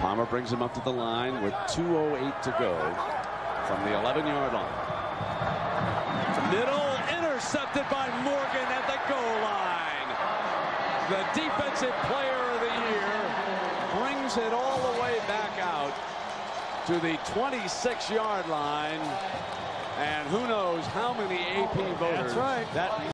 Palmer brings him up to the line with 2:08 to go from the 11-yard line. Middle, intercepted by Morgan at the goal line. The defensive player of the year brings it all the way back out to the 26-yard line. And who knows how many AP voters. That's right. That